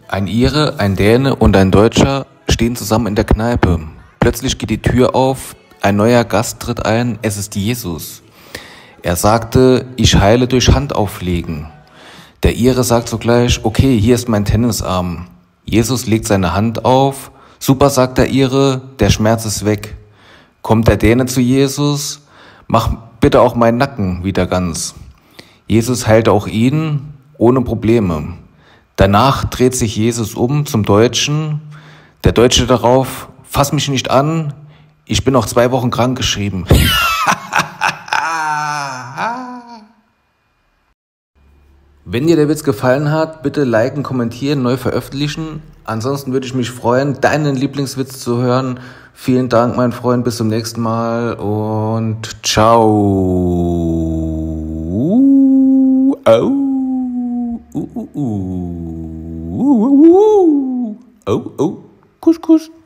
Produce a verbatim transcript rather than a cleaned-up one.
Ein Ire, ein Däne und ein Deutscher stehen zusammen in der Kneipe. Plötzlich geht die Tür auf, ein neuer Gast tritt ein, es ist Jesus. Er sagte, ich heile durch Handauflegen. Der Ire sagt sogleich, okay, hier ist mein Tennisarm. Jesus legt seine Hand auf, super, sagt der Ire, der Schmerz ist weg. Kommt der Däne zu Jesus, mach bitte auch meinen Nacken wieder ganz. Jesus heilt auch ihn ohne Probleme. Danach dreht sich Jesus um zum Deutschen. Der Deutsche darauf, fass mich nicht an, ich bin noch zwei Wochen krankgeschrieben. Wenn dir der Witz gefallen hat, bitte liken, kommentieren, neu veröffentlichen. Ansonsten würde ich mich freuen, deinen Lieblingswitz zu hören. Vielen Dank, mein Freund, bis zum nächsten Mal und ciao. Oh, uh, uh, uh. Oh, oh, Kuss, Kuss.